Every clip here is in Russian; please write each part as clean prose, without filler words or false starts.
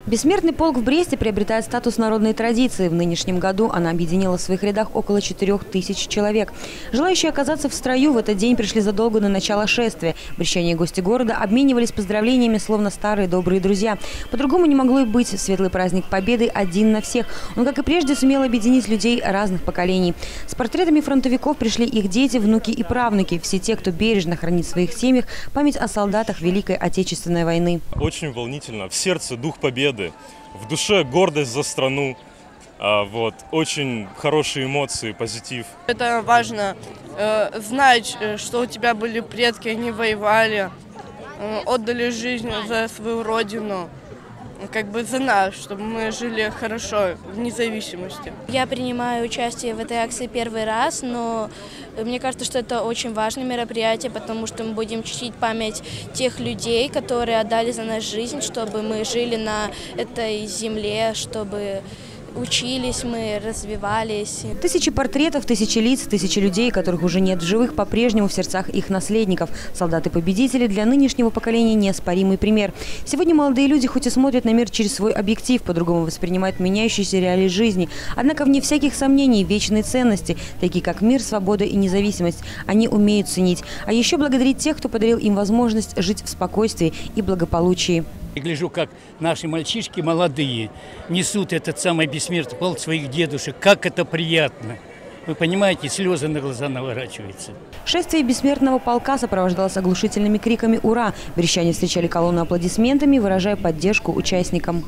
Бессмертный полк в Бресте приобретает статус народной традиции. В нынешнем году она объединила в своих рядах около 4000 человек. Желающие оказаться в строю в этот день пришли задолго до начала шествия. Брестчане и гости города обменивались поздравлениями, словно старые добрые друзья. По-другому не могло и быть. Светлый праздник Победы один на всех. Он, как и прежде, сумел объединить людей разных поколений. С портретами фронтовиков пришли их дети, внуки и правнуки. Все те, кто бережно хранит в своих семьях память о солдатах Великой Отечественной войны. Очень волнительно. В сердце дух победы. В душе гордость за страну, очень хорошие эмоции, позитив. Это важно знать, что у тебя были предки, они воевали, отдали жизнь за свою родину, за нас, чтобы мы жили хорошо, в независимости. Я принимаю участие в этой акции первый раз, но мне кажется, что это очень важное мероприятие, потому что мы будем чтить память тех людей, которые отдали за нас жизнь, чтобы мы жили на этой земле, чтобы учились мы, развивались. Тысячи портретов, тысячи лиц, тысячи людей, которых уже нет в живых, по-прежнему в сердцах их наследников. Солдаты-победители для нынешнего поколения неоспоримый пример. Сегодня молодые люди хоть и смотрят на мир через свой объектив, по-другому воспринимают меняющиеся реалии жизни. Однако, вне всяких сомнений, вечные ценности, такие как мир, свобода и независимость, они умеют ценить. А еще благодарить тех, кто подарил им возможность жить в спокойствии и благополучии. Я гляжу, как наши мальчишки молодые несут этот самый бессмертный полк своих дедушек. Как это приятно! Вы понимаете, слезы на глаза наворачиваются. Шествие бессмертного полка сопровождалось оглушительными криками «Ура!». Брестчане встречали колонну аплодисментами, выражая поддержку участникам.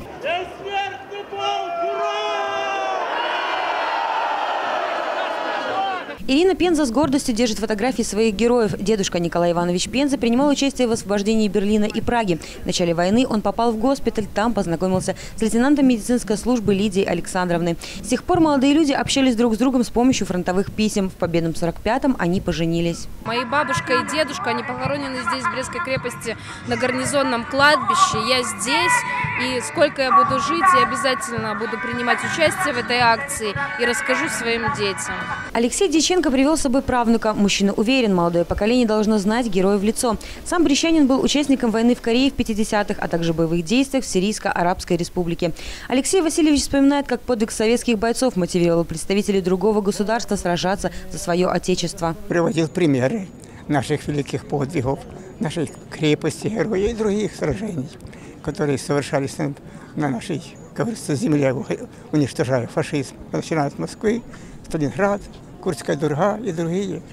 Ирина Пенза с гордостью держит фотографии своих героев. Дедушка Николай Иванович Пенза принимал участие в освобождении Берлина и Праги. В начале войны он попал в госпиталь, там познакомился с лейтенантом медицинской службы Лидией Александровной. С тех пор молодые люди общались друг с другом с помощью фронтовых писем. В победном 45-м они поженились. Мои бабушка и дедушка, они похоронены здесь, в Брестской крепости, на гарнизонном кладбище. Я здесь, и сколько я буду жить, я обязательно буду принимать участие в этой акции и расскажу своим детям. Алексей Дьяченко привел с собой правнука. Мужчина уверен, молодое поколение должно знать героя в лицо. Сам брестчанин был участником войны в Корее в 50-х, а также боевых действиях в Сирийско-Арабской республике. Алексей Васильевич вспоминает, как подвиг советских бойцов мотивировал представителей другого государства сражаться за свое отечество. Приводил примеры наших великих подвигов, нашей крепости, героя и других сражений, которые совершались на нашей, как говорится, земле, уничтожая фашизм. Начиная от Москвы, Сталинград, Курская Дурга и другие.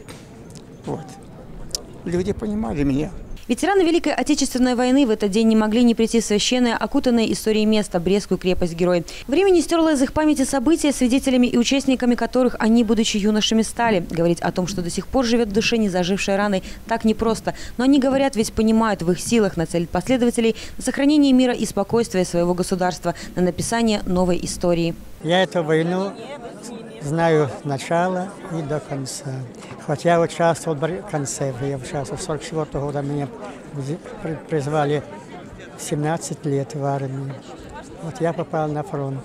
Люди понимали меня. Ветераны Великой Отечественной войны в этот день не могли не прийти в священное, окутанное историей место – Брестскую крепость-герой. Время не стерло из их памяти события, свидетелями и участниками которых они, будучи юношами, стали. Говорить о том, что до сих пор живет в душе незажившей раной, так непросто. Но они говорят, ведь понимают, в их силах нацелить последователей на сохранение мира и спокойствия своего государства, на написание новой истории. Я эту войну знаю с начала и до конца. Хотя я участвовал в конце, я участвовал с 1944 года, меня призвали 17 лет в армию. Я попал на фронт.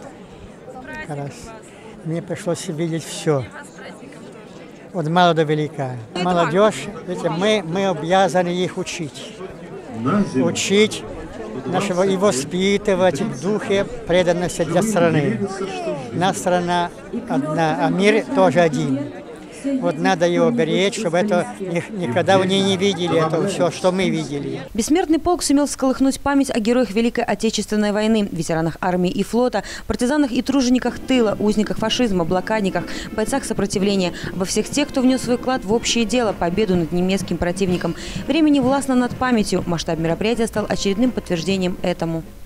Мне пришлось видеть все. От мала до велика. Молодежь, видите, мы обязаны их учить. Учить нашего и воспитывать в духе преданности для страны. Наша страна одна, а мир тоже один. Надо его беречь, чтобы это никогда они не видели, это все, что мы видели. Бессмертный полк сумел всколыхнуть память о героях Великой Отечественной войны, ветеранах армии и флота, партизанах и тружениках тыла, узниках фашизма, блокадниках, бойцах сопротивления, обо всех тех, кто внес свой вклад в общее дело, победу над немецким противником. Время не властно над памятью. Масштаб мероприятия стал очередным подтверждением этому.